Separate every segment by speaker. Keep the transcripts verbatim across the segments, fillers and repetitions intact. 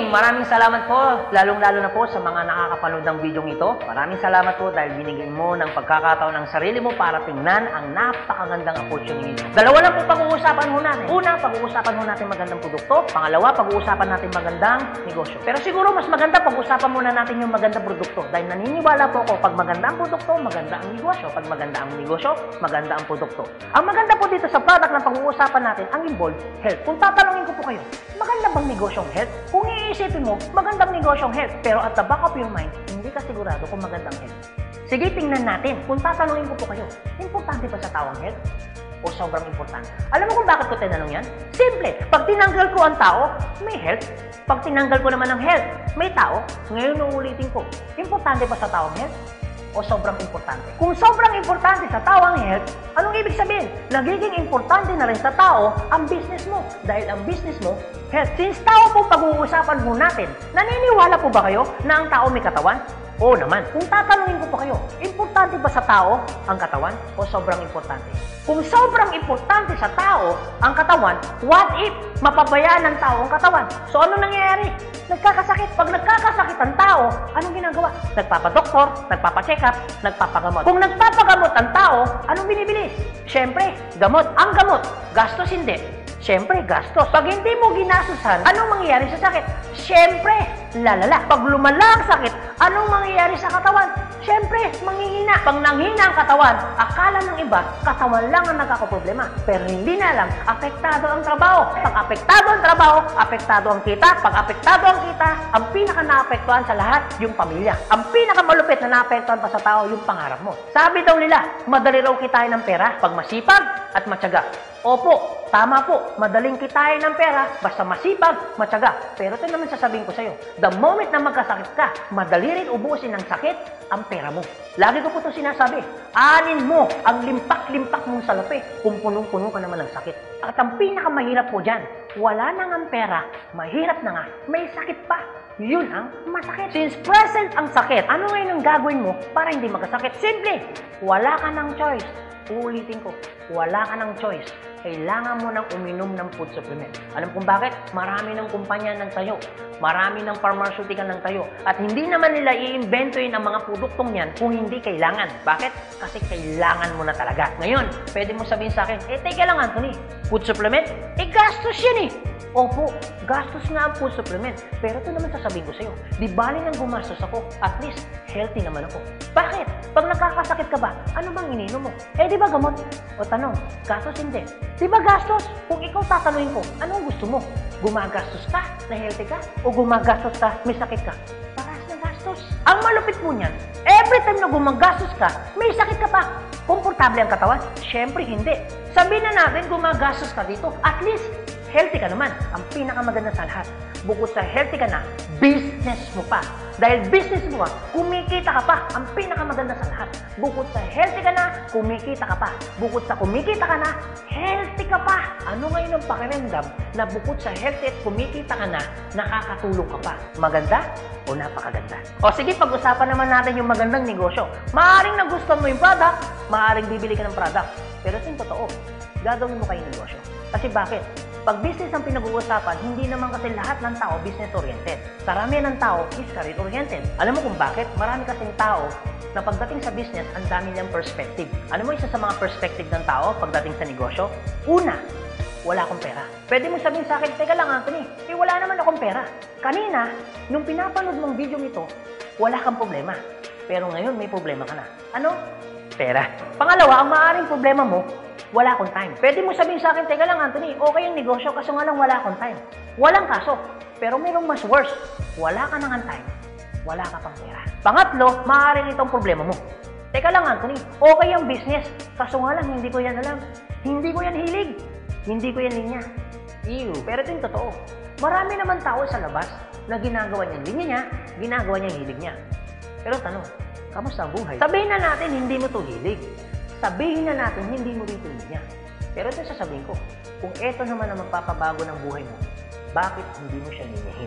Speaker 1: maraming salamat po, lalong-lalo na po sa mga nakakapanood ng video ito. Maraming salamat po dahil binigyan mo ng pagkakataon ng sarili mo para tingnan ang napakagandang opportunity. Dalawa lang po pag-uusapan mo natin. Una, pag-uusapan mo natin magandang produkto. Pangalawa, pag-uusapan natin magandang negosyo. Pero siguro mas maganda pag-uusapan muna natin yung magandang produkto dahil naniniwala po ako pag maganda ang produkto, maganda ang negosyo. Pag maganda ang negosyo, maganda ang produkto. Ang maganda po dito sa product na pag-uusapan natin, ang involved health. Kung tatanungin ko po kayo, maganda bang negosyong health? Kung iisipin mo, magandang negosyong health. Pero at the back of your mind, hindi ka sigurado kung magandang health. Sige, tingnan natin. Kung tatanungin ko po kayo, importante ba sa tao ang health? O sobrang importante? Alam mo kung bakit ko tinanong yan? Simple. Pag tinanggal ko ang tao, may health. Pag tinanggal ko naman ang health, may tao. Ngayon uulitin ko, importante ba sa tao ang health? O sobrang importante? Kung sobrang importante sa tao ang health, anong ibig sabihin? Nagiging importante na rin sa tao ang business mo. Dahil ang business mo, health. Since tao po pag-uusapan po natin, naniniwala po ba kayo na ang tao may katawan? Oo naman. Kung tatanungin ko po kayo, importante ba sa tao ang katawan o sobrang importante? Kung sobrang importante sa tao ang katawan, what if mapabayaan ng tao ang katawan? So ano nangyayari? Nagkakasakit. Pag nagkakasakit ang tao, anong ginagawa? Nagpapadoktor, nagpapacheck up, nagpapagamot. Kung nagpapagamot ang tao, anong binibili? Siyempre, gamot. Ang gamot, gastos hindi. Siyempre, gastos. Pag hindi mo ginastusan, anong mangyayari sa sakit? Siyempre, lalala. Pag lumala ang sakit, anong mangyayari sa katawan? Siyempre, manghihina. Pag nanghina ang katawan, akala ng iba, katawan lang ang nagkakaproblema. Pero hindi na alam, apektado ang trabaho. Pag apektado ang trabaho, apektado ang kita. Pag apektado ang kita, ang pinaka-naapektuhan sa lahat, yung pamilya. Ang pinaka-malupit na naapektuhan pa sa tao, yung pangarap mo. Sabi daw nila, madali raw kitain ng pera pag masipag at matyaga. Opo, tama po, madaling kitain ng pera basta masipag, matyaga. Pero ito naman sasabihin ko sa'yo, the moment na magkasakit ka, madali rin ubusin ng sakit ang pera mo. Lagi ko po ito sinasabi, anin mo ang limpak-limpak mong salapi kung punong-puno ka naman ng sakit. At ang pinakamahirap po dyan, wala na nga pera, mahirap na nga, may sakit pa. Yun ang masakit. Since present ang sakit, ano ngayon ang gagawin mo para hindi magkasakit? Simple, wala ka ng choice. Uulitin ko, wala ka ng choice. Kailangan mo nang uminom ng food supplement. Alam kung bakit? Marami ng kumpanya ng tayo. Marami ng pharmaceutical ng tayo. At hindi naman nila i-inventoyin ang mga produktong yan kung hindi kailangan. Bakit? Kasi kailangan mo na talaga. Ngayon, pwede mo sabihin sa akin, eh, teka lang, Anthony, food supplement? Eh, gastos yan eh. Opo, gastos nga ang food supplement. Pero ito naman sasabihin ko sa'yo, di bali nang gumastos ako, at least healthy naman ako. Bakit? Pag nakakasakit ka ba, ano bang ininom mo? Eh, di ba gamot? O tanong, gastos hindi. Di ba gastos? Kung ikaw tatanungin ko, anong gusto mo? Gumagastos ka na healthy ka? O gumagastos ka, may sakit ka? Parehas na gastos. Ang malupit mo niyan, every time na gumagastos ka, may sakit ka pa. Komportable ang katawan? Siyempre hindi. Sabihin na natin gumagastos ka dito, at least healthy ka naman. Ang pinakamaganda sa lahat, bukod sa healthy ka na, business mo pa. Dahil business mo ka, kumikita ka pa. Ang pinakamaganda sa lahat, bukod sa healthy ka na, kumikita ka pa. Bukod sa kumikita ka na, healthy ka pa. Ano ngayon ang pakiramdam na bukod sa healthy at kumikita ka na, nakakatulong ka pa? Maganda o napakaganda? O sige, pag-usapan naman natin yung magandang negosyo. Maaaring nagustuhan mo yung product, maaaring bibili ka ng product. Pero ito yung totoo, gagawin mo kayo negosyo. Kasi bakit? Pag business ang pinag-uusapan, hindi naman kasi lahat ng tao business-oriented. Karamihan ng tao is career-oriented. Alam mo kung bakit? Marami kasing tao na pagdating sa business, ang dami niyang perspective. Alam mo isa sa mga perspective ng tao pagdating sa negosyo? Una, wala akong pera. Pwede mong sabihin sa akin, teka lang Anthony, eh wala naman akong pera. Kanina, nung pinapanood mong video nito, wala kang problema. Pero ngayon may problema ka na. Ano? Pera. Pangalawa, ang maaaring problema mo, wala akong time. Pwede mo sabihin sa akin, teka lang Anthony, okay yung negosyo kaso nga lang wala akong time. Walang kaso. Pero mayroong mas worse. Wala ka nang time. Wala ka pang pera. Pangatlo, maaaring itong problema mo. Teka lang Anthony, okay yung business. Kaso nga lang, hindi ko yan alam. Hindi ko yan hilig. Hindi ko yan linya. Ew. Pero ito yung totoo. Marami naman tao sa labas na ginagawa niya linya niya, ginagawa niya hilig niya. Pero tanong, kamusta ang buhay? Sabihin na natin, hindi mo to hilig. Sabihin na natin, hindi mo rito niya. Pero ito sasabihin ko, kung ito naman ang magpapabago ng buhay mo, bakit hindi mo siya ninyahin?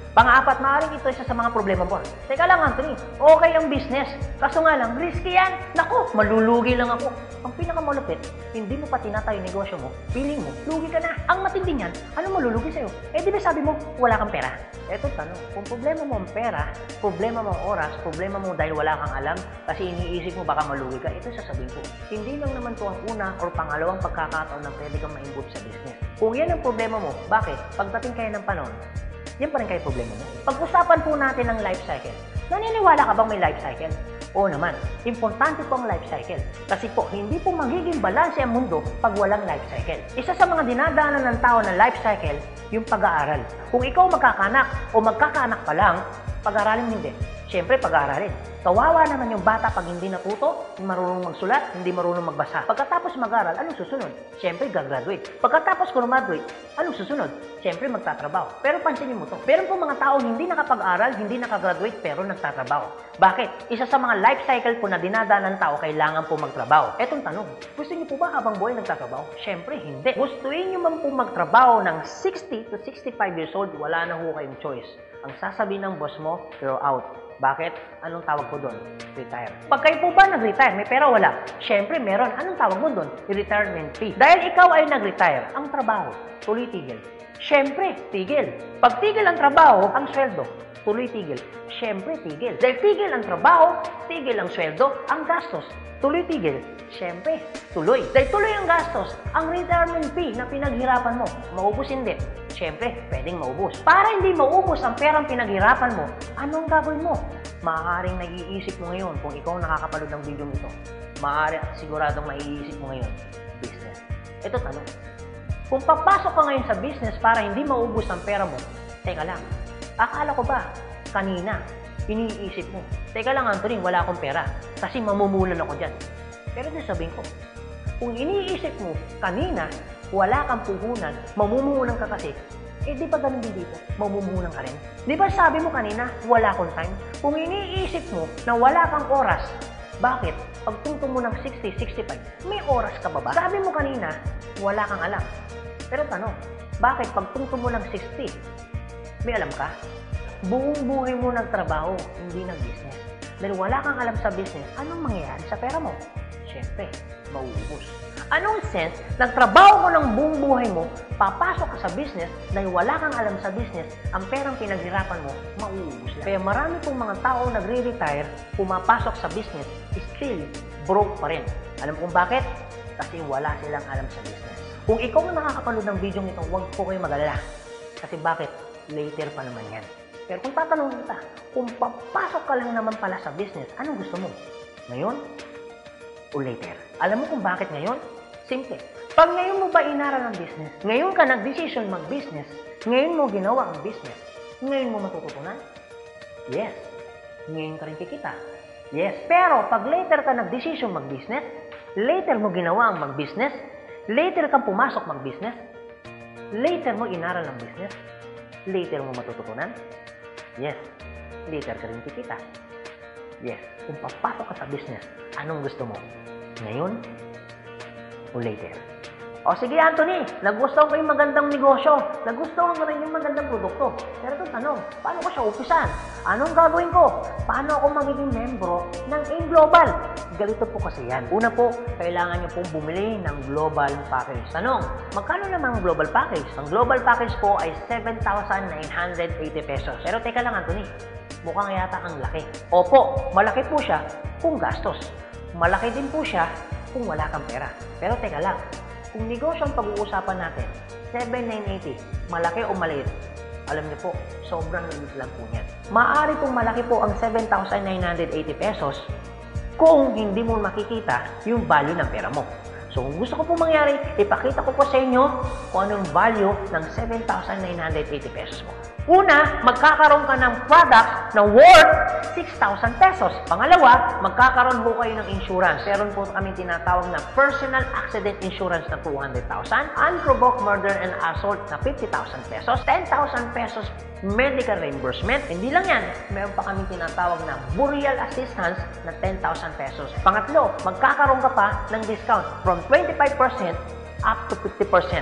Speaker 1: Pang-apat, maaaring ito isa sa mga problema mo. Teka lang, Anthony, okay ang business. Kaso nga lang, risky yan. Naku, malulugi lang ako. Ang pinakamalupit, hindi mo pa tinatayo yung negosyo mo, feeling mo, lugi ka na. Ang matindi niyan, ano malulugi sa'yo? Eh di ba sabi mo, wala kang pera? Eto tanong, kung problema mo ang pera, problema mo ang oras, problema mo dahil wala kang alam, kasi iniisip mo baka malugi ka, ito sasabihin ko. Hindi lang naman to ang una or pangalawang pagkakataon na pwede kang ma-involve sa business. Kung yan ang problema mo, bakit? Pagdating kayo ng panahon, yan pa rin kayo problema mo. Pag-usapan po natin ang life cycle. Naniniwala ka bang may life cycle? Oo naman, importante po ang life cycle. Kasi po, hindi po magiging balanse ang mundo pag walang life cycle. Isa sa mga dinadaanan ng tao ng life cycle, yung pag-aaral. Kung ikaw magkakanak o magkakanak pa lang, pag-aralin hindi. Siyempre, pag-aaralin. Kawawa naman yung bata pag hindi natuto, hindi marunong magsulat, hindi marunong magbasa. Pagkatapos mag-aral, anong susunod? Siyempre, gagraduate. Pagkatapos graduate, anong susunod? Siyempre, magtatrabaho. Pero pansinin mo to. Meron po mga tao hindi nakapag-aral, hindi nakagraduate, pero nagtatrabaho. Bakit? Isa sa mga life cycle po na dinadaan ng tao, kailangan po magtrabaho. Etong tanong, gusto niyo po ba habang buhay nagtatrabaho? Siyempre, hindi. Gustuin niyo man po magtrabaho ng sixty to sixty-five years old, wala na ho kayong choice. Ang sasabihin ng boss mo, you're out. Bakit? Anong tawag ko doon? Retire. Pag kayo po ba nag-retire, may pera wala? Siyempre, meron. Anong tawag mo doon? Retirement fee. Dahil ikaw ay nag-retire, ang trabaho, tuloy tigil. Siyempre, tigil. Pag tigil ang trabaho, ang sweldo, tuloy tigil. Siyempre, tigil. Dahil tigil ang trabaho, tigil ang sweldo, ang gastos, tuloy tigil. Siyempre, tuloy. Dahil tuloy ang gastos, ang retirement fee na pinaghirapan mo, maubos hindi. Siyempre, pwedeng maubos. Para hindi maubos ang perang pinaghirapan mo, anong gagawin mo? Maaaring nag-iisip mo ngayon kung ikaw nakakapanood ng video nito. Maaaring siguradong maiisip mo ngayon, business. Ito tanong. Kung papasok ka ngayon sa business para hindi maubos ang pera mo, teka lang, akala ko ba, kanina, iniisip mo, teka lang Anthony, wala akong pera kasi mamumulan ako dyan. Pero ito sabihin ko, kung iniisip mo, kanina, wala kang puhunan, mamumuhunan ka kasi, eh di ba ganun din dito? Mamumuhunan ka rin? Di ba sabi mo kanina, wala akong time? Kung iniisip mo na wala kang oras, bakit? Pagtungtong mo ng sixty, sixty-five, may oras ka ba ba? Sabi mo kanina, wala kang alam. Pero tanong, bakit pagtungtong mo ng sixty, may alam ka? Buong buhay mo nagtrabaho, hindi nag-business. Dahil wala kang alam sa business, anong mangyayari sa pera mo? Siyempre, mauubos. Anong sense, nagtrabaho mo ng buong buhay mo, papasok ka sa business, dahil wala kang alam sa business, ang perang pinaghirapan mo, mauubos lang. Kaya marami pong mga tao nagre-retire, pumapasok sa business, still broke pa rin. Alam kung bakit? Kasi wala silang alam sa business. Kung ikaw ang nakakapanood ng video nito, huwag po kayo mag-alala. Kasi bakit? Later pa naman yan. Pero kung tatanungin kita, kung papasok ka lang naman pala sa business, anong gusto mo? Ngayon o later? Alam mo kung bakit ngayon? Simple. Pag ngayon mo ba inaral ang business, ngayon ka nag-decision mag-business, ngayon mo ginawa ang business, ngayon mo matututunan? Yes. Ngayon ka rin kikita? Yes. Pero pag later ka nag-decision mag-business, later mo ginawa ang mag-business, later kang pumasok mag-business, later mo inaral ang business, later mo matututunan? Yes. Later ka rin kikita? Yes. Kung papasok ka sa business, anong gusto mo? Ngayon o later? O sige Anthony, nagustuhan ko yung magandang negosyo, nagustuhan ko rin yung magandang produkto. Pero ito tanong, paano ko siya umpisan? Anong gagawin ko? Paano ako magiging membro ng A Global? Galito po kasi yan. Una po, kailangan nyo pong bumili ng global package. Tanong, magkano naman ang global package? Ang global package po ay seven thousand nine hundred eighty pesos. Pero teka lang Anthony, mukhang yata ang laki. Opo, malaki po siya kung gastos. Malaki din po siya kung wala kang pera. Pero teka lang, kung negosyo ang pag-uusapan natin, seven thousand nine hundred eighty, malaki o maliit? Alam niyo po, sobrang liit lang po niyan. Maaari pong malaki po ang seven thousand nine hundred eighty pesos kung hindi mo makikita yung value ng pera mo. So kung gusto ko po mangyari, ipakita ko po sa inyo kung anong value ng seven thousand nine hundred eighty pesos mo. Una, magkakaroon ka ng product na worth six thousand pesos. Pangalawa, magkakaroon po kayo ng insurance. Meron po kami tinatawag na personal accident insurance na two hundred thousand, unprovoked murder and assault na fifty thousand pesos, ten thousand pesos medical reimbursement. Hindi lang yan, meron pa kami tinatawag na burial assistance na ten thousand pesos. Pangatlo, magkakaroon ka pa ng discount from twenty-five percent up to fifty percent.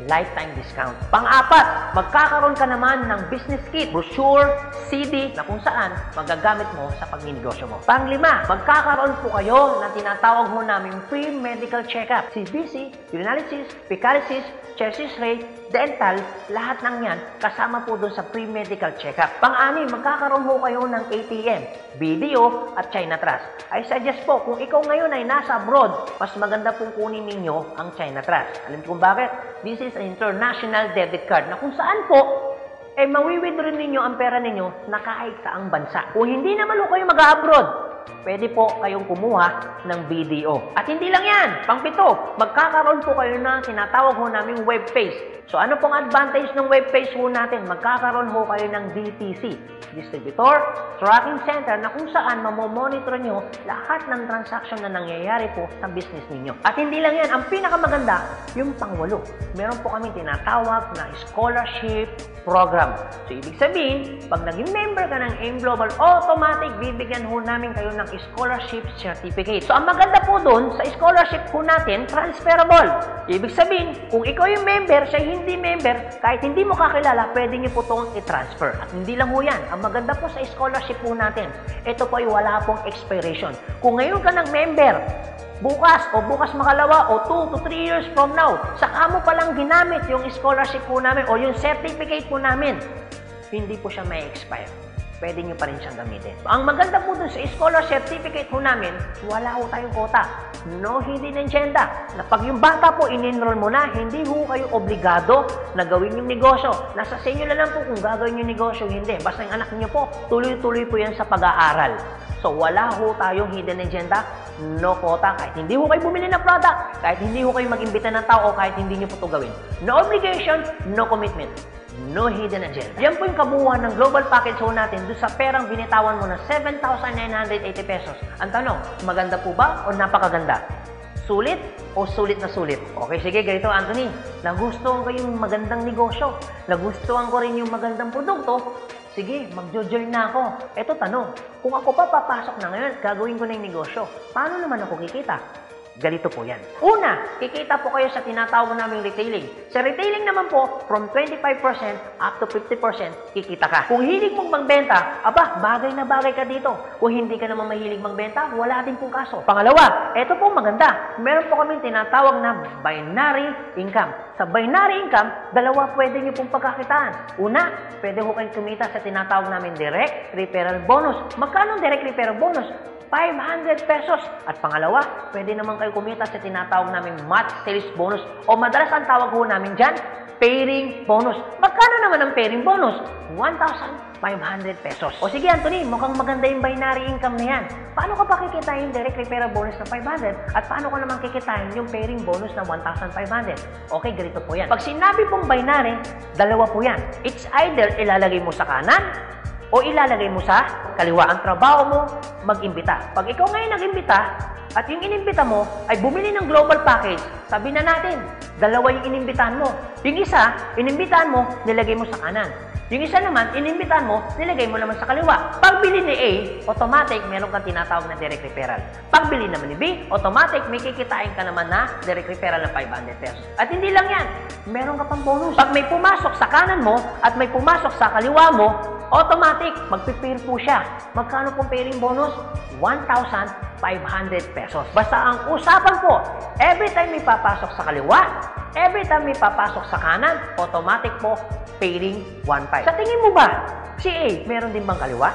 Speaker 1: lifetime discount. Pang-apat, magkakaroon ka naman ng business kit, brochure, C D na kung saan magagamit mo sa pagninegosyo mo. Pang-lima, magkakaroon po kayo na tinatawag mo namin free medical check-up. C B C, urinalysis, fecalysis, chest x-ray, dental, lahat ng yan kasama po doon sa free medical check-up. Pang-anim, magkakaroon po kayo ng A T M, video at China Trust. I suggest po, kung ikaw ngayon ay nasa abroad, mas maganda pong kunin ninyo ang China Trust. Alam niyo kung bakit? This is an international debit card na kung saan po, eh mawi-withdraw ninyo ang pera ninyo na kahit saang bansa. Kung hindi naman po kayo mag-abroad, pwede po kayong kumuha ng B D O. At hindi lang yan, pang-pito, magkakaroon po kayo ng tinatawag ho naming web page. So ano pong advantage ng web page ho natin? Magkakaroon ho kayo ng D T C, Distributor Tracking Center, na kung saan mamomonitor nyo lahat ng transaction na nangyayari po sa business ninyo. At hindi lang yan, ang pinakamaganda, yung pangwalo. Meron po kami tinatawag na scholarship program. So ibig sabihin, pag naging member ka ng AIM Global, automatic bibigyan ho namin kayo ng scholarship certificate. So ang maganda po doon, sa scholarship po natin, transferable. Ibig sabihin, kung ikaw yung member, siya hindi member, kahit hindi mo kakilala, pwede niyo po itong i-transfer. At hindi lang ho yan. Ang maganda po sa scholarship po natin, ito po ay wala pong expiration. Kung ngayon ka ng member, bukas o bukas makalawa o two to three years from now, saka mo palang ginamit yung scholarship po namin o yung certificate po namin, hindi po siya may expire. Pwede nyo pa rin siyang gamitin. Ang maganda po dun sa scholar certificate po namin, wala ho tayong quota. No hidden agenda. Na pag yung bata po in-enroll mo na, hindi ho kayo obligado na gawin yung negosyo. Nasa sa inyo na lang po kung gagawin yung negosyo, hindi. Basta yung anak niyo po, tuloy-tuloy po yan sa pag-aaral. So wala ho tayong hidden agenda, no quota. Kahit hindi ho kayo bumili ng product, kahit hindi ho kayo mag-imbita ng tao, kahit hindi nyo po ito gawin. No obligation, no commitment. No hidden agenda. Yan po yung kabuuan ng global package ho natin doon sa perang binitawan mo na seven thousand nine hundred eighty pesos. Ang tanong, maganda po ba o napakaganda? Sulit o sulit na sulit? Okay, sige, ganito Anthony. Nagustuhan ko yung magandang negosyo. Nagustuhan ko rin yung magandang produkto. Sige, mag-join na ako. Eto tanong, kung ako pa papasok na ngayon, gagawin ko na yung negosyo. Paano naman ako kikita? Ganito po yan. Una, kikita po kayo sa tinatawag naming retailing. Sa retailing naman po, from twenty-five percent up to fifty percent, kikita ka. Kung hilig mong magbenta, aba, bagay na bagay ka dito. Kung hindi ka naman mahilig magbenta, wala din pong kaso. Pangalawa, eto po maganda. Meron po kami tinatawag na binary income. Sa binary income, dalawa pwede nyo pong pagkakitaan. Una, pwede ko kayong kumita sa tinatawag namin direct referral bonus. Magkano direct referral bonus? five hundred pesos. At pangalawa, pwede naman kayo kumita sa tinatawag namin match sales bonus o madalas ang tawag ho namin dyan, pairing bonus. Magkano naman ang pairing bonus? one thousand five hundred pesos. O sige Anthony, mukhang maganda yung binary income na yan. Paano ka pa kikitain yung direct referral bonus na five hundred? At paano ka naman kikitain yung pairing bonus na one thousand five hundred? Okay, ganito po yan. Pag sinabi pong binary, dalawa po yan. It's either ilalagay mo sa kanan o ilalagay mo sa kaliwa. Ang trabaho mo, mag-imbita. Pag ikaw ngayon nag-imbita, at yung inimbita mo ay bumili ng global package, sabi na natin, dalawa yung inimbitahan mo. Yung isa, inimbitahan mo, nilagay mo sa kanan. Yung isa naman, inimbitahan mo, nilagay mo naman sa kaliwa. Pagbili ni A, automatic, meron kang tinatawag na direct referral. Pagbili naman ni B, automatic, may kikitain ka naman na direct referral na five hundred pesos. At hindi lang yan, meron ka pang bonus. Pag may pumasok sa kanan mo at may pumasok sa kaliwa mo, automatic, magpipair po siya. Magkano pong pairing bonus? one thousand five hundred pesos. Basta ang usapan po, every time may papasok sa kaliwa, every time may papasok sa kanan, automatic po, pairing one thousand five hundred. Sa tingin mo ba, si A, meron din bang kaliwa?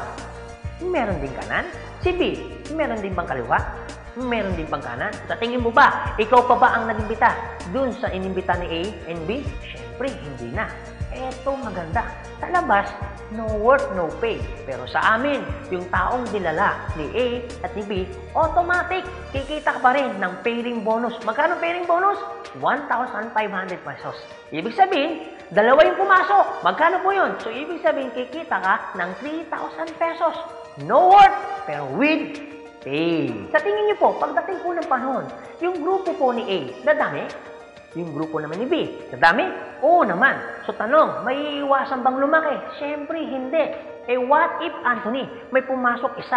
Speaker 1: Meron din kanan? Si B, meron din bang kaliwa? Meron din bang kanan? Sa tingin mo ba, ikaw pa ba ang nag-imbita dun sa inimbita ni A and B? Siyempre, hindi na. Eto maganda. Sa labas, no work, no pay. Pero sa amin, yung taong dilala ni A at ni B, automatic, kikita ka pa rin ng pairing bonus. Magkano pairing bonus? one thousand five hundred pesos. Ibig sabihin, dalawa yung pumasok. Magkano po yun? So, ibig sabihin, kikita ka ng three thousand pesos. No work, pero with pay. Sa tingin niyo po, pagdating po ng panahon, yung grupo po ni A, dadami? Yung grupo naman ni B, nadami? Oo naman. So tanong, may iwasan bang lumaki? Siyempre, hindi. Eh what if, Anthony, may pumasok isa?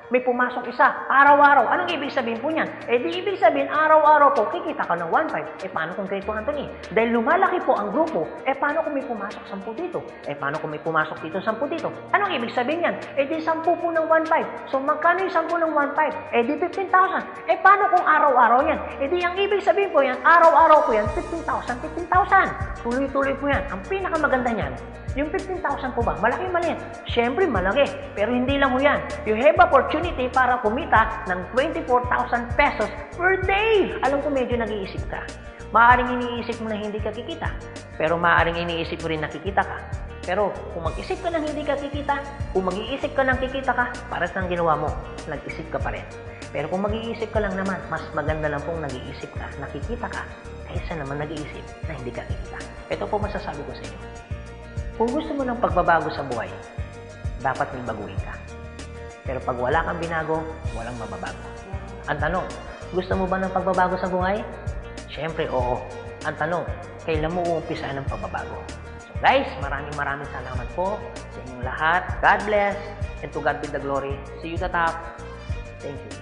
Speaker 1: may pumasok isa, araw-araw. Anong ibig sabihin po niyan? Eh di ibig sabihin, araw-araw po, kikita ka ng one point five. Eh paano kung Grade two, Anthony? Dahil lumalaki po ang grupo, eh paano kung may pumasok sampu dito? Eh paano kung may pumasok dito sampu dito? Anong ibig sabihin yan? Eh di sampu po ng one point five. So magkano yung sampu ng one point five? Eh di fifteen thousand. Eh paano kung araw-araw yan? Eh di ang ibig sabihin po yan, araw-araw po yan, fifteen thousand, fifteen thousand. Tuloy-tuloy po yan. Ang pinakamaganda niyan, yung fifteen thousand po ba? Malaki maliit? Siyempre malaki. Pero hindi lang mo yan. You have opportunity para kumita ng twenty-four thousand pesos per day. Alam ko medyo nag-iisip ka. Maaaring iniisip mo na hindi ka kikita. Pero maaaring iniisip mo rin na kikita ka. Pero kung mag-isip ka ng hindi ka kikita, kung mag-iisip ka ng kikita ka, para sa ginawa mo, nag-isip ka pa rin. Pero kung mag-iisip ka lang naman, mas maganda lang pong nag-iisip ka, nakikita ka, kaysa naman nag-iisip na hindi ka kikita. Ito po masasabi ko sa inyo. Kung gusto mo ng pagbabago sa buhay, dapat may baguhin ka. Pero pag wala kang binago, walang mababago. Ang tanong, gusto mo ba ng pagbabago sa buhay? Siyempre, oo. Ang tanong, kailan mo uumpisahan ng pagbabago? So guys, maraming maraming salamat po sa inyong lahat. God bless, and to God be the glory. See you at the top. Thank you.